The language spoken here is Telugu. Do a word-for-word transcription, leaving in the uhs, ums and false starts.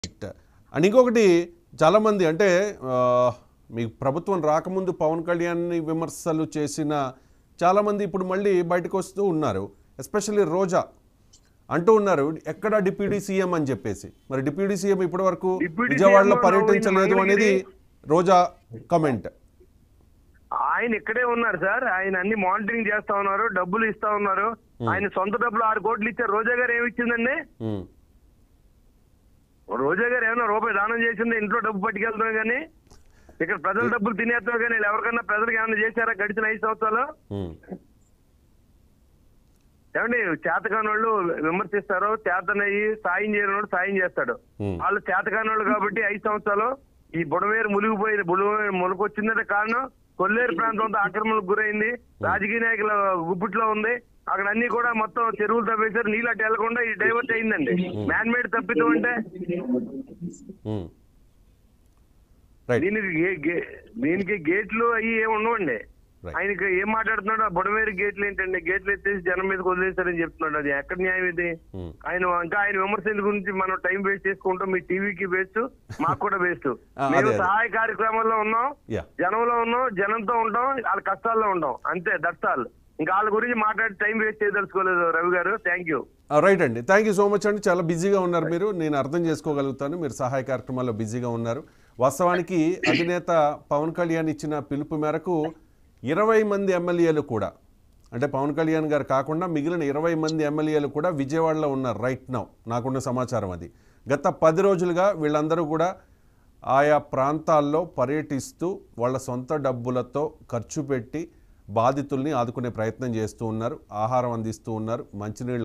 అండ్ ఇంకొకటి చాలామంది అంటే మీ ప్రభుత్వం రాకముందు పవన్ కళ్యాణ్ని విమర్శలు చేసిన చాలామంది ఇప్పుడు మళ్ళీ బయటకు వస్తూ ఉన్నారు. ఎస్పెషల్లీ రోజా అంటూ ఉన్నారు ఎక్కడ డిప్యూటీ సీఎం అని చెప్పేసి. మరి డిప్యూటీ సీఎం ఇప్పటి వరకు విజయవాడలో పర్యటించలేదు అనేది రోజా కమెంట్. ఆయన ఇక్కడే ఉన్నారు సార్. ఆయన అన్ని మానిటరింగ్ చేస్తా ఉన్నారు, డబ్బులు ఇస్తా ఉన్నారు. ఆయన సొంత డబ్బులు ఆరు కోట్లు ఇచ్చారు. రోజా గారు ఏమి ఇచ్చిందండి? రోజా గారు ఏమైనా రూపాయి దానం చేసింది? ఇంట్లో డబ్బు పట్టుకెళ్తాం కానీ ఇక్కడ ప్రజల డబ్బులు తినేస్తాం కానీ ఎవరికన్నా ప్రజలకు ఏమైనా చేశారా గడిచిన ఐదు సంవత్సరాలు? ఏమండి, చేతకాని వాళ్ళు విమర్శిస్తారు, చేతనయ్యి సాయం చేయని వాడు సాయం చేస్తాడు. వాళ్ళు చేతకాని వాళ్ళు కాబట్టి ఐదు సంవత్సరాలు ఈ బుడమేరు మునిగిపోయింది. బుడమేరు మునికొచ్చిందంటే కారణం కొల్లేరు ప్రాంతంతో ఆక్రమణకు గురైంది, రాజకీయ నాయకుల గుబ్బుట్లో ఉంది. అక్కడ అన్ని కూడా మొత్తం చెరువులు తప్పేశారు, నీళ్ళు అట్టు వెళ్లకుండా ఈ డైవర్ట్ అయిందండి. మ్యాన్ మేడ్ తప్పితం అంటే దీనికి దీనికి గేట్లు అవి ఏమి ఉండవండి. ఆయనకి ఏం మాట్లాడుతున్నాడు? ఆ బుడమేరు గేట్లు ఏంటండి? గేట్లు ఎత్తేసి జనం మీదకి వదిలేశారని చెప్తున్నాడు. అది ఎక్కడ న్యాయం ఇది? ఆయన ఇంకా ఆయన విమర్శల గురించి మనం టైం వేస్ట్ చేసుకుంటాం. మీ టీవీకి వేస్ట్, మాకు కూడా వేస్ట్. మేము సహాయ కార్యక్రమాల్లో ఉన్నాం, జనంలో ఉన్నాం, జనంతో ఉంటాం, వాళ్ళ కష్టాల్లో ఉంటాం, అంతే. That's all. ఇంకా వాళ్ళ గురించి మాట్లాడి టైం వేస్ట్ చేయదలుచుకోలేదు Ravi garu. Thank you. Right అండి, థ్యాంక్ యూ సో మచ్ అండి. చాలా బిజీగా ఉన్నారు మీరు, నేను అర్థం చేసుకోగలుగుతాను. మీరు సహాయ కార్యక్రమాల్లో బిజీగా ఉన్నారు. వాస్తవానికి అధినేత పవన్ కళ్యాణ్ ఇచ్చిన పిలుపు మేరకు ఇరవై మంది ఎమ్మెల్యేలు కూడా, అంటే పవన్ కళ్యాణ్ గారు కాకుండా మిగిలిన ఇరవై మంది ఎమ్మెల్యేలు కూడా విజయవాడలో ఉన్నారు రైట్ నౌ. నాకున్న సమాచారం అది. గత పది రోజులుగా వీళ్ళందరూ కూడా ఆయా ప్రాంతాల్లో పర్యటిస్తూ వాళ్ళ సొంత డబ్బులతో ఖర్చు పెట్టి బాధితుల్ని ఆదుకునే ప్రయత్నం చేస్తూ ఉన్నారు. ఆహారం అందిస్తూ ఉన్నారు, మంచినీళ్ళు